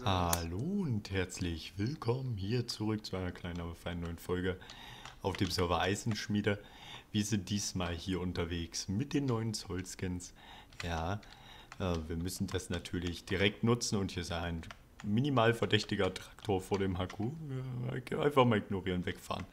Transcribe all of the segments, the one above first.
Hallo und herzlich willkommen hier zurück zu einer kleinen, aber feinen neuen Folge auf dem Server Eisenschmiede. Wir sind diesmal hier unterwegs mit den neuen Zollskins. Ja, wir müssen das natürlich direkt nutzen und hier ist ein minimal verdächtiger Traktor vor dem Haku. Einfach mal ignorieren, wegfahren.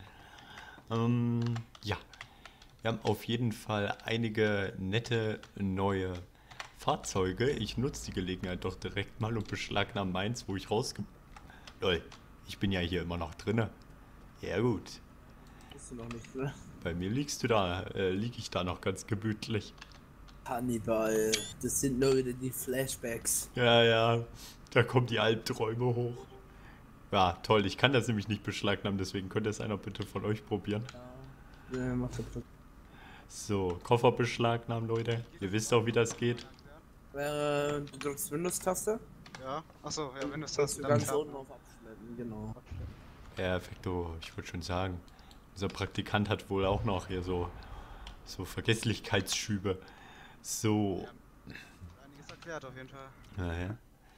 Ja, wir haben auf jeden Fall einige nette neue Fahrzeuge. Ich nutze die Gelegenheit doch direkt mal und beschlagnahme meins, wo ich rausge... Lol, ich bin ja hier immer noch drinne. Ja gut. Bist du noch nicht, ne? Bei mir liege ich da noch ganz gemütlich. Hannibal, das sind nur wieder die Flashbacks. Ja, da kommen die Albträume hoch. Ja, toll, ich kann das nämlich nicht beschlagnahmen, deswegen könnte es einer bitte von euch probieren. Ja, mach das bitte. So, Koffer beschlagnahmen, Leute. Ihr wisst auch, wie das geht. Du drückst Windows-Taste. Ja, achso, ja, wenn du es Kannst hast, du dann ganz klar. unten auf Abschneiden, genau. Perfekto, ich wollte schon sagen. Unser Praktikant hat wohl auch noch hier so Vergesslichkeitsschübe. So, Einiges erklärt auf jeden Fall. naja.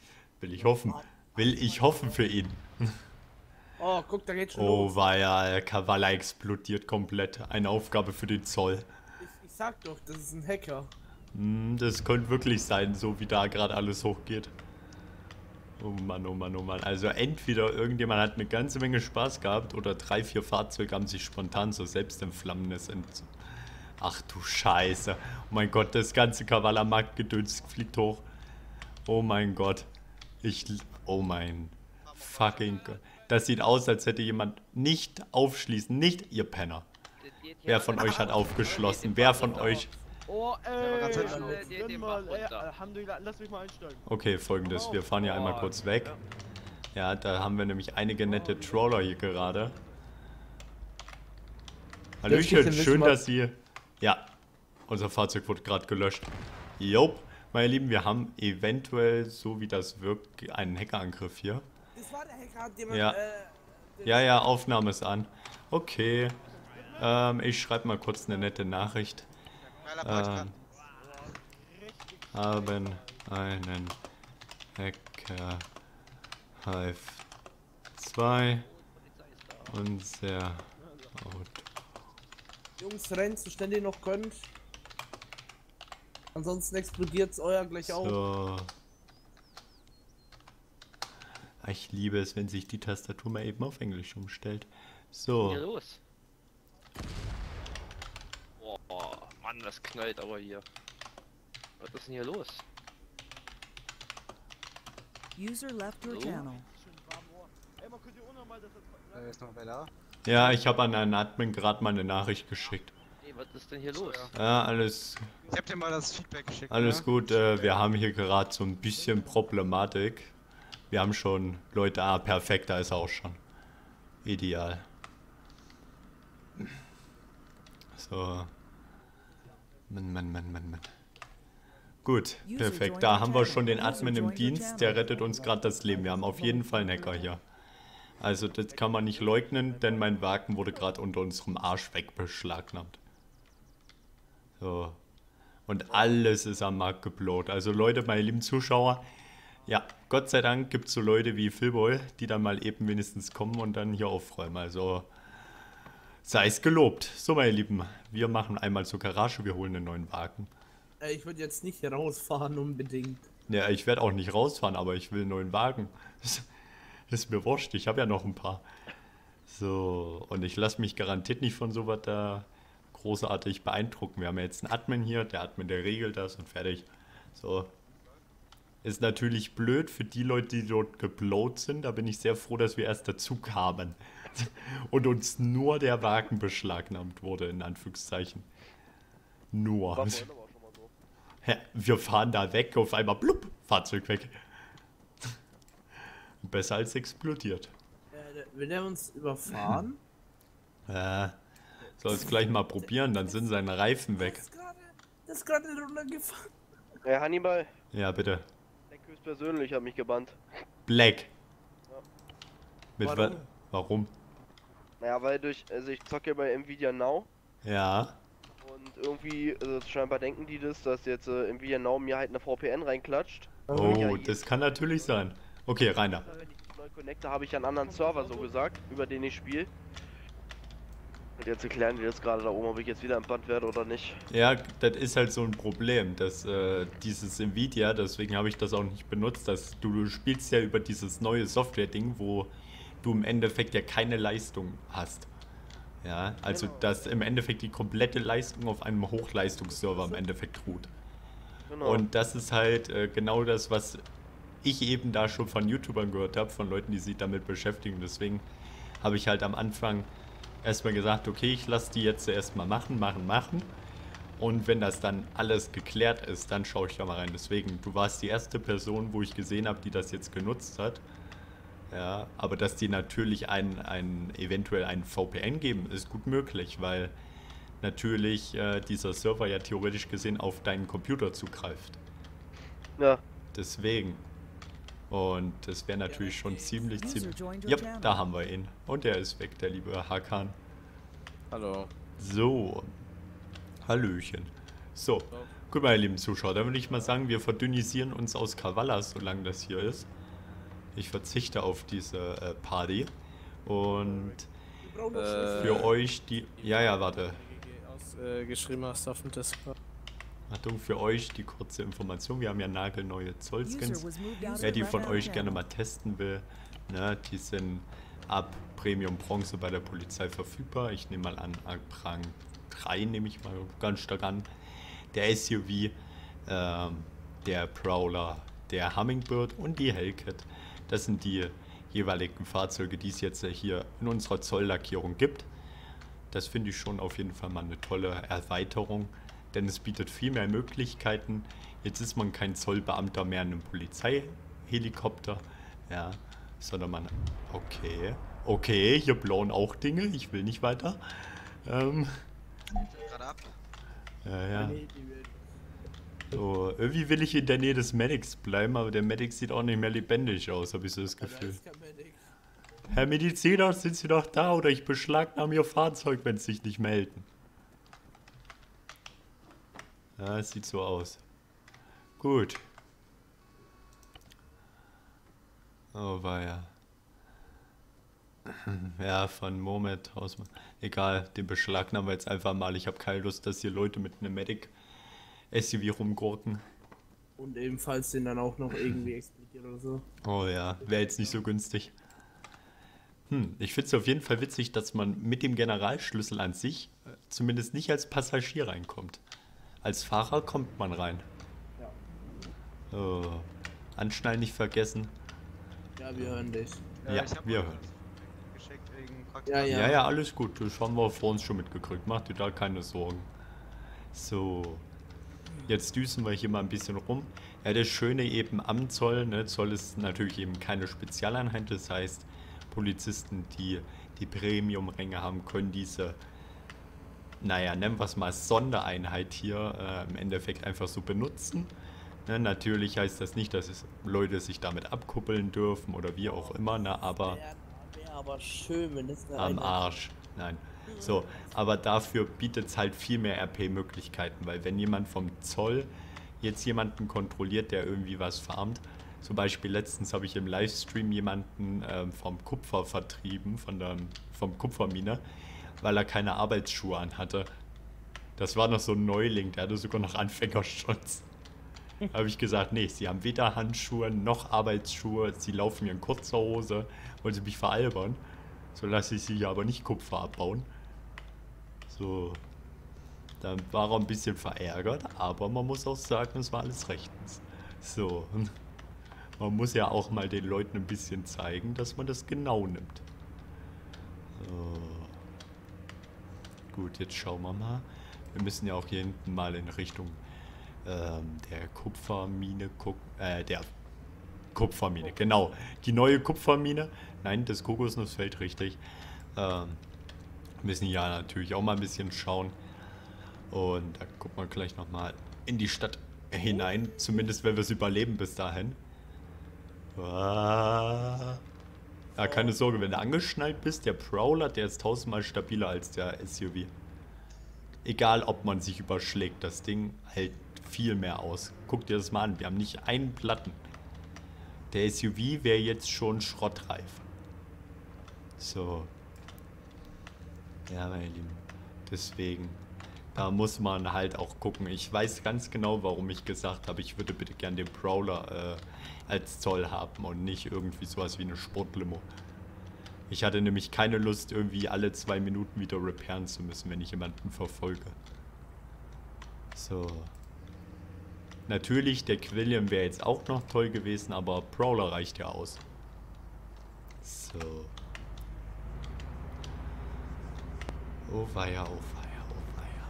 Will ich hoffen für ihn. Oh, guck, da geht schon Oh, los. war ja, Kavala explodiert komplett. Eine Aufgabe für den Zoll. Ich sag doch, das ist ein Hacker. Das könnte wirklich sein, so wie da gerade alles hochgeht. Oh Mann, oh Mann, oh Mann. Also entweder irgendjemand hat eine ganze Menge Spaß gehabt oder 3, 4 Fahrzeuge haben sich spontan so selbstentflammendes Ach du Scheiße. Oh mein Gott, das ganze Kavala-Marktgedöns fliegt hoch. Oh mein Gott. Oh mein fucking Gott. Das sieht aus, als hätte jemand nicht aufschließen. Nicht ihr Penner. Wer von euch hat aufgeschlossen? Wer von euch... Oh, war ganz gönn mal, Alhamdulillah, lass mich mal einsteigen. Okay, folgendes. Wir fahren hier einmal kurz weg. Ja, da haben wir nämlich einige nette Trawler hier gerade. Hallöchen, schön, dass Sie... Ja, unser Fahrzeug wurde gerade gelöscht. Jop, meine Lieben, wir haben eventuell, so wie das wirkt, einen Hackerangriff hier. Das war der Hacker, den man, Ja. Ja, Aufnahme ist an. Okay, ich schreibe mal kurz eine nette Nachricht. Geiler Podcast. Haben einen Hacker Hive 2 und sehr Auto. Jungs, rennt so schnell ihr noch könnt. Ansonsten explodiert's euer gleich auch. So. Ich liebe es, wenn sich die Tastatur mal eben auf Englisch umstellt. So. Hier los. Boah, Mann, das knallt aber hier. Was ist denn hier los? User left your Hallo? channel. Ist noch wer da? Ja, ich habe an einen Admin gerade mal eine Nachricht geschickt. Hey, was ist denn hier los? Ja, alles Ich hab dir mal das Feedback geschickt. Alles ne? gut, wir haben hier gerade so ein bisschen Problematik. Wir haben schon Leute, perfekt, da ist er auch schon. Ideal. So. Mann. Gut, perfekt. Da haben wir schon den Admin im Dienst, der rettet uns gerade das Leben. Wir haben auf jeden Fall einen Hacker hier. Also das kann man nicht leugnen, denn mein Wagen wurde gerade unter unserem Arsch wegbeschlagnahmt. So. Und alles ist am Markt geblowt. Also Leute, meine lieben Zuschauer, ja, Gott sei Dank gibt es so Leute wie Philboy, die dann mal eben wenigstens kommen und dann hier aufräumen. Also sei es gelobt. So, meine Lieben, wir machen einmal zur Garage, wir holen einen neuen Wagen. Ich würde jetzt nicht hier rausfahren unbedingt. Ja, ich werde auch nicht rausfahren, aber ich will einen neuen Wagen. Ist mir wurscht, ich habe ja noch ein paar. So, und ich lasse mich garantiert nicht von sowas da großartig beeindrucken. Wir haben ja jetzt einen Admin hier, der Admin, der regelt das und fertig. So. Ist natürlich blöd für die Leute, die dort geblowt sind. Da bin ich sehr froh, dass wir erst dazu kamen. Und uns nur der Wagen beschlagnahmt wurde, in Anführungszeichen. Nur. Hä, wir fahren da weg, auf einmal blub, Fahrzeug weg. Besser als explodiert. Will der uns überfahren? Soll es gleich mal probieren, dann sind seine Reifen weg. Das ist gerade runtergefahren. Hannibal, Ja, bitte. der höchstpersönlich hat mich gebannt. Black. Ja. Mit Warum? Warum? Naja, weil also ich zocke ja bei Nvidia Now Ja. und irgendwie, also scheinbar denken die das, dass jetzt Nvidia Now mir halt eine VPN reinklatscht. Oh, das kann natürlich sein. Okay, Rainer. Wenn ich mich neu connecte, habe ich einen anderen Server so gesagt, über den ich spiele. Und jetzt erklären die das gerade da oben, ob ich jetzt wieder entbannt werde oder nicht. Ja, das ist halt so ein Problem, dass dieses Nvidia, deswegen habe ich das auch nicht benutzt, dass du spielst ja über dieses neue Software-Ding, wo du im Endeffekt ja keine Leistung hast. Ja, also Genau. dass im Endeffekt die komplette Leistung auf einem Hochleistungsserver im Endeffekt ruht. Genau. Und das ist halt genau das, was ich eben da schon von YouTubern gehört habe, von Leuten, die sich damit beschäftigen. Deswegen habe ich halt am Anfang erstmal gesagt, okay, ich lasse die jetzt erstmal machen. Und wenn das dann alles geklärt ist, dann schaue ich da mal rein. Deswegen, du warst die erste Person, wo ich gesehen habe, die das jetzt genutzt hat. Ja, aber dass die natürlich eventuell einen VPN geben, ist gut möglich, weil natürlich dieser Server ja theoretisch gesehen auf deinen Computer zugreift. Ja. Deswegen. Und das wäre natürlich schon ziemlich. User joined your Ja, channel. da haben wir ihn. Und er ist weg, der liebe Hakan. Hallo. So. Hallöchen. So. Gut, meine lieben Zuschauer, dann würde ich mal sagen, wir verdünnisieren uns aus Kavallas, solange das hier ist. Ich verzichte auf diese Party. Und für euch die... Ja, warte. Geschrieben hast auf dem Discord. Achtung, für euch die kurze Information. Wir haben ja nagelneue Zollskins. User was moved out of Wer die the von left euch channel. gerne mal testen will, ne, die sind ab Premium Bronze bei der Polizei verfügbar. Ich nehme mal an, Rang 3 nehme ich mal ganz stark an. Der SUV, der Prowler, der Hummingbird und die Hellcat. Das sind die jeweiligen Fahrzeuge, die es jetzt hier in unserer Zolllackierung gibt. Das finde ich schon auf jeden Fall mal eine tolle Erweiterung, denn es bietet viel mehr Möglichkeiten. Jetzt ist man kein Zollbeamter mehr in einem Polizeihelikopter, ja, sondern man... Okay, hier blauen auch Dinge, ich will nicht weiter. Gerade ab. Ja. So, irgendwie will ich in der Nähe des Medics bleiben, aber der Medic sieht auch nicht mehr lebendig aus, habe ich so das Gefühl. Herr Mediziner, sind Sie doch da oder ich beschlagnahme Ihr Fahrzeug, wenn Sie sich nicht melden. Ja, es sieht so aus. Gut. Oh, weia. Ja, von Moment aus. Egal, den beschlagnahmen wir jetzt einfach mal. Ich habe keine Lust, dass hier Leute mit einem Medic-SUV rumgurken. Und ebenfalls den dann auch noch irgendwie explodiert oder so. Oh ja, wäre jetzt nicht so günstig. Ich finde es auf jeden Fall witzig, dass man mit dem Generalschlüssel an sich zumindest nicht als Passagier reinkommt. Als Fahrer kommt man rein. Ja. Oh, Anschnallen nicht vergessen. Ja, wir hören dich. Ja, ich hab wir euch hören. das geschickt wegen Praktika. Ja, ja. Ja, alles gut. Das haben wir vor uns schon mitgekriegt. Mach dir da keine Sorgen. So. Jetzt düsen wir hier mal ein bisschen rum. Ja, das Schöne eben am Zoll, ne? Zoll ist natürlich eben keine Spezialeinheit. Das heißt, Polizisten, die die Premium-Ränge haben, können diese, naja, nennen wir es mal Sondereinheit hier im Endeffekt einfach so benutzen. Ne? Natürlich heißt das nicht, dass Leute sich damit abkuppeln dürfen oder wie auch immer, ne? Aber Wäre aber schön, wenn das am Arsch. Nein. So, aber dafür bietet es halt viel mehr RP-Möglichkeiten, weil wenn jemand vom Zoll jetzt jemanden kontrolliert, der irgendwie was farmt, zum Beispiel letztens habe ich im Livestream jemanden vom Kupfer vertrieben, vom Kupfermine, weil er keine Arbeitsschuhe anhatte. Das war noch so ein Neuling, der hatte sogar noch Anfängerschutz. Da habe ich gesagt, nee, sie haben weder Handschuhe noch Arbeitsschuhe, sie laufen mir in kurzer Hose, wollen sie mich veralbern. So lasse ich sie ja aber nicht Kupfer abbauen. So, dann war er ein bisschen verärgert, aber man muss auch sagen, es war alles rechtens. So, man muss ja auch mal den Leuten ein bisschen zeigen, dass man das genau nimmt. So. Gut, jetzt schauen wir mal. Wir müssen ja auch hier hinten mal in Richtung der Kupfermine gucken. Der Kupfermine, genau. Die neue Kupfermine. Nein, das Kokosnussfeld, richtig. Müssen ja natürlich auch mal ein bisschen schauen. Und da gucken wir gleich nochmal in die Stadt hinein. Zumindest, wenn wir es überleben bis dahin. Ja, keine Sorge, wenn du angeschnallt bist, der Prowler, der ist 1000-mal stabiler als der SUV. Egal, ob man sich überschlägt, das Ding hält viel mehr aus. Guck dir das mal an, wir haben nicht einen Platten. Der SUV wäre jetzt schon schrottreif. So. Ja, meine Lieben. Deswegen. Da muss man halt auch gucken. Ich weiß ganz genau, warum ich gesagt habe, ich würde bitte gern den Prowler als Zoll haben und nicht irgendwie sowas wie eine Sportlimo. Ich hatte nämlich keine Lust, irgendwie alle 2 Minuten wieder repairen zu müssen, wenn ich jemanden verfolge. So. Natürlich, der Quilliam wäre jetzt auch noch toll gewesen, aber Prowler reicht ja aus. So. Oh weia, oh weia, oh weia.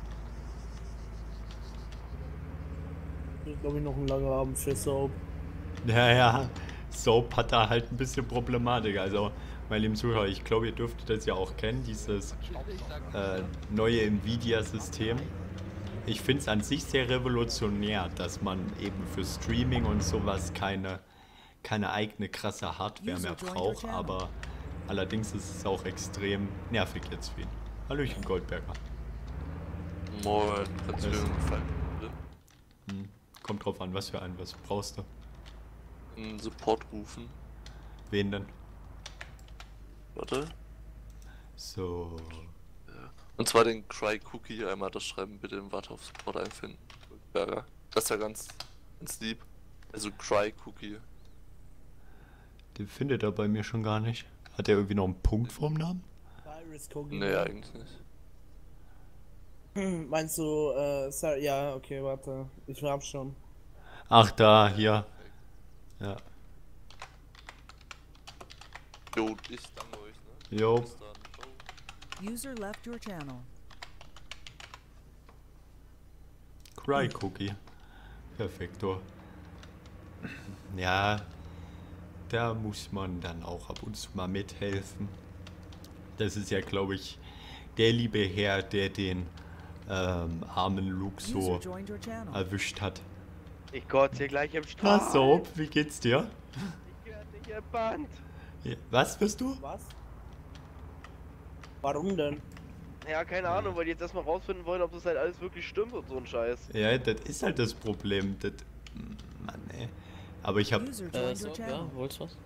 Das ist, glaube ich, noch ein langer Abend für Soap. Naja, Soap hat da halt ein bisschen Problematik. Also, meine lieben Zuhörer, ich glaube, ihr dürftet das ja auch kennen, dieses neue Nvidia-System. Ich finde es an sich sehr revolutionär, dass man eben für Streaming und sowas keine eigene krasse Hardware mehr braucht, aber allerdings ist es auch extrem nervig jetzt für ihn. Hallöchen, Goldberger. Moin, kannst du mir einen Gefallen? Kommt drauf an, was brauchst du? Einen Support rufen. Wen denn? Warte. So. Und zwar den Cry Cookie, einmal das Schreiben bitte im Warte auf Support einfinden. Berger. Das ist ja ganz lieb. Also Cry Cookie. Den findet er bei mir schon gar nicht. Hat er irgendwie noch einen Punkt vorm Namen? Virus Cookie. Nee, eigentlich nicht. Meinst du, sorry, ja, okay, warte. Ich hab schon. Ach, da, hier. Ja. Jo, ich danke euch, ne? Jo. Bis dann. Ciao. User left your channel. Cry Cookie. Perfekto. Ja, da muss man dann auch ab und zu mal mithelfen. Das ist ja, glaube ich, der liebe Herr, der den armen Luke so User joined your channel. erwischt hat. Ich kotze hier gleich im Na Strahl. so, wie geht's dir? Ich werde nicht erbannt. Ja, was bist du? Was? Warum denn? Ja, keine Ahnung, weil die jetzt erstmal rausfinden wollen, ob das halt alles wirklich stimmt und so ein Scheiß. Ja, das ist halt das Problem. Das, Mann, ey. Aber ich hab... User joined your Ja, channel. wollt's was?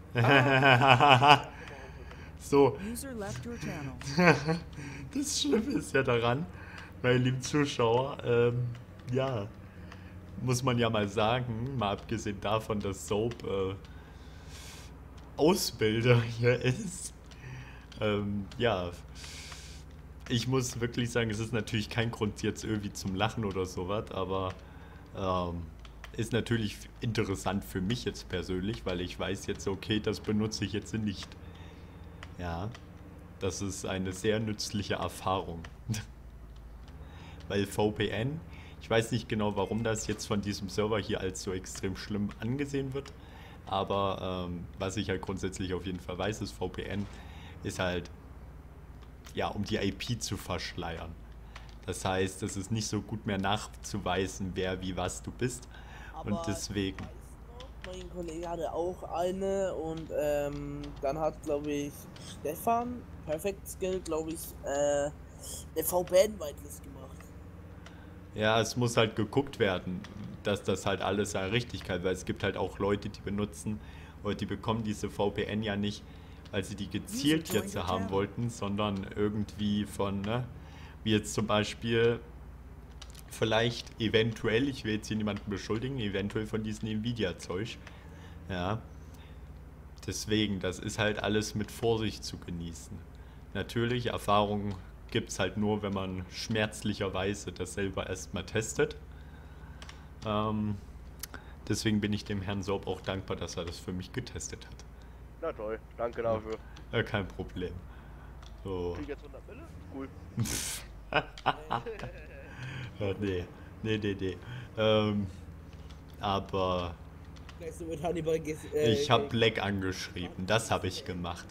So, User left your channel. das Schlimme ist ja daran, meine lieben Zuschauer, ja, muss man ja mal sagen, mal abgesehen davon, dass Soap Ausbilder hier ist, ja, ich muss wirklich sagen, es ist natürlich kein Grund jetzt irgendwie zum Lachen oder sowas, aber ist natürlich interessant für mich jetzt persönlich, weil ich weiß jetzt, okay, das benutze ich jetzt nicht. Ja, das ist eine sehr nützliche Erfahrung. Weil VPN, ich weiß nicht genau, warum das jetzt von diesem Server hier als so extrem schlimm angesehen wird, aber was ich halt grundsätzlich auf jeden Fall weiß, ist, VPN ist halt, ja, um die IP zu verschleiern. Das heißt, es ist nicht so gut mehr nachzuweisen, wer wie was du bist. Und deswegen... Mein Kollege hatte auch eine und dann hat, glaube ich, Stefan, Perfect Skill, glaube ich, eine VPN-Whitelist gemacht. Ja, es muss halt geguckt werden, dass das halt alles seine Richtigkeit, weil es gibt halt auch Leute, die benutzen oder die bekommen diese VPN ja nicht, weil sie die gezielt jetzt haben wollten, sondern irgendwie von, ne, wie jetzt zum Beispiel vielleicht eventuell, ich will jetzt hier niemanden beschuldigen, eventuell von diesem Nvidia-Zeug, ja, deswegen, das ist halt alles mit Vorsicht zu genießen. Natürlich, Erfahrung gibt es halt nur, wenn man schmerzlicherweise das selber erstmal testet. Deswegen bin ich dem Herrn Soap auch dankbar, dass er das für mich getestet hat. Na toll, danke dafür. Kein Problem. So. Krieg ich jetzt 100 Mille? Cool. Ja, nee. Aber Weißt du, mit Hannibal ich habe Black angeschrieben, das habe ich gemacht.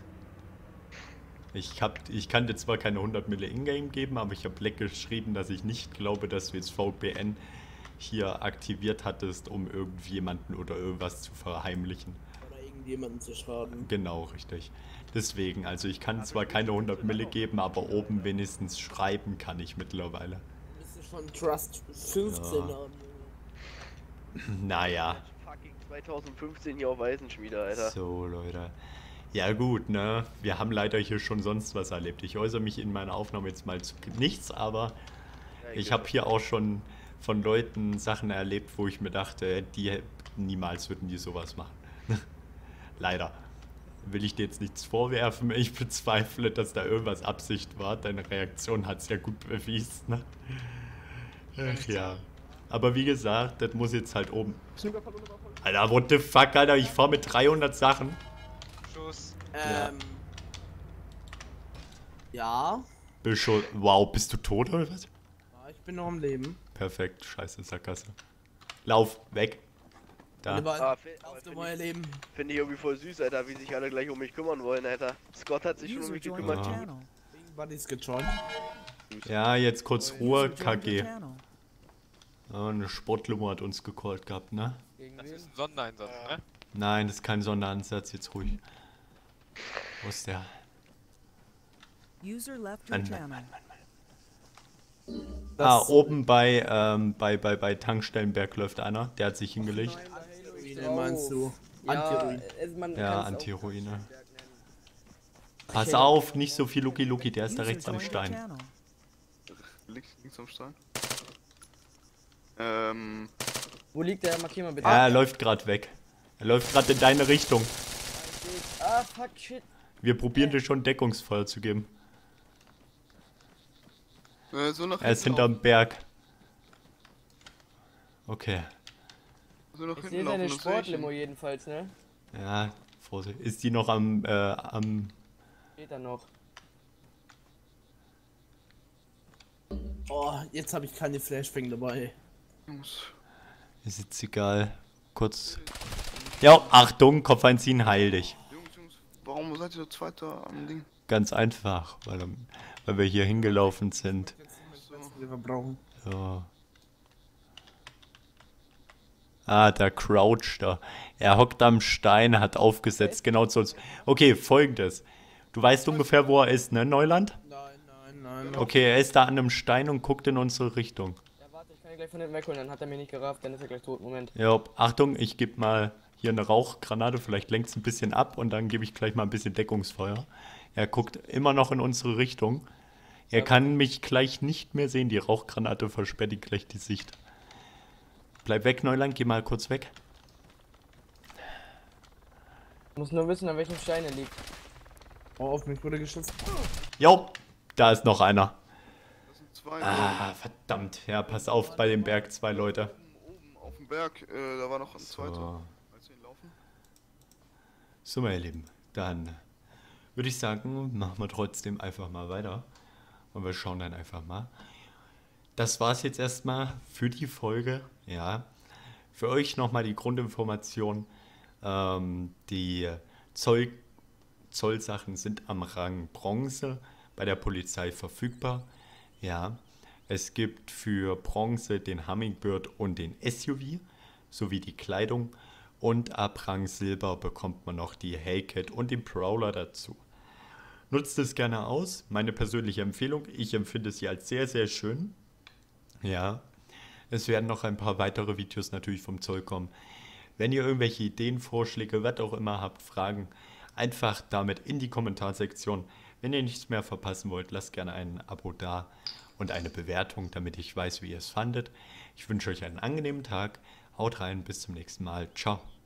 Ich kann dir zwar keine 100 Mille Ingame geben, aber ich habe Black geschrieben, dass ich nicht glaube, dass du jetzt VPN hier aktiviert hattest, um irgendjemanden oder irgendwas zu verheimlichen. oder irgendjemanden zu schaden. Genau, richtig. Deswegen, also ich kann zwar keine 100 Mille geben, aber oben wenigstens schreiben kann ich mittlerweile. Du bist schon Trust 15 Ja. haben. Naja, Fucking 2015 hier auf Eisenschmiede, Alter. So, Leute. Ja gut, ne? Wir haben leider hier schon sonst was erlebt. Ich äußere mich in meiner Aufnahme jetzt mal zu nichts, aber Ja, ich genau. habe hier auch schon von Leuten Sachen erlebt, wo ich mir dachte, die niemals würden die sowas machen. Leider. Will ich dir jetzt nichts vorwerfen, ich bezweifle, dass da irgendwas Absicht war. Deine Reaktion hat es ja gut bewiesen. Ne? Ach ja. Aber wie gesagt, das muss jetzt halt oben. Alter, what the fuck, Alter, ich fahr mit 300 Sachen. Schuss. Ja. Wow, bist du tot oder was? Ja, ich bin noch am Leben. Perfekt, scheiße Sackgasse. Lauf, weg. Da. Lieber Ah, auf dem euer Leben. Finde ich irgendwie voll süß, Alter, wie sich alle gleich um mich kümmern wollen, Alter. Scott hat sich schon um User mich joined gekümmert. your Ah. channel. Buddies gejoint. Ja, jetzt kurz Ruhe, User joined your KG. channel. Ja, eine Sportlimo hat uns gecallt gehabt, ne? Das ist ein Sondereinsatz, ne? Nein, das ist kein Sonderansatz, jetzt ruhig. Wo ist der? User left your Mann, channel. Oben bei Tankstellenberg läuft einer, der hat sich hingelegt. Wie meinst du? Anti-Ruin. Ja, Anti-Ruine. Pass auf, nicht so viel Luki, der ist da User rechts am joined your Stein. channel. Links am Stein. Wo liegt der? Markier mal bitte. Ja, er läuft gerade weg. Er läuft gerade in deine Richtung. Ah, fuck, shit. Wir probieren dir schon Deckungsfeuer zu geben. So nach Er ist hinten hinterm Berg. Okay. So nach Ich hinten sehe laufen, seine das sehe ich Sportlimo ihn. jedenfalls, ne? Ja, Vorsicht. Ist die noch am Steht da noch. Oh, jetzt habe ich keine Flashbang dabei. Jungs. ist jetzt egal. Kurz. Ja, Achtung, Kopf einziehen, heil dich. Jungs, warum seid ihr Zweiter am Ding? Ganz einfach, weil wir hier hingelaufen sind. Die wir brauchen. So. Ah, der Crouch da. Er hockt am Stein, hat aufgesetzt, genau so. Okay, folgendes. Du weißt ungefähr, wo er ist, ne, Neuland? Nein. Okay, er ist da an einem Stein und guckt in unsere Richtung. Ja, warte, ich kann ihn gleich von hinten wegholen, dann hat er mich nicht gerafft, dann ist er gleich tot. Moment. Ja, Achtung, ich gebe mal hier eine Rauchgranate, vielleicht lenkt es ein bisschen ab und dann gebe ich gleich mal ein bisschen Deckungsfeuer. Er guckt immer noch in unsere Richtung. Er kann mich gleich nicht mehr sehen, die Rauchgranate versperrt ihm gleich die Sicht. Bleib weg, Neuland, geh mal kurz weg. Ich muss nur wissen, an welchem Stein er liegt. Oh, auf mich wurde geschossen. Jo, da ist noch einer. Das sind zwei. Ah, verdammt. Ja, pass auf, bei dem Berg 2 Leute. Oben auf dem Berg, da war noch ein zweiter. So, Als wir ihn laufen. so meine Lieben, dann würde ich sagen, machen wir trotzdem einfach mal weiter. Und wir schauen dann einfach mal. Das war es jetzt erstmal für die Folge. Ja, für euch nochmal die Grundinformation. Die Zollsachen sind am Rang Bronze bei der Polizei verfügbar. Ja, es gibt für Bronze den Hummingbird und den SUV sowie die Kleidung. Und ab Rang Silber bekommt man noch die Hellcat und den Prowler dazu. Nutzt es gerne aus. Meine persönliche Empfehlung. Ich empfinde sie als sehr, sehr schön. Ja, es werden noch ein paar weitere Videos natürlich vom Zoll kommen. Wenn ihr irgendwelche Ideen, Vorschläge, was auch immer habt, Fragen, einfach damit in die Kommentarsektion. Wenn ihr nichts mehr verpassen wollt, lasst gerne ein Abo da und eine Bewertung, damit ich weiß, wie ihr es fandet. Ich wünsche euch einen angenehmen Tag. Haut rein, bis zum nächsten Mal. Ciao.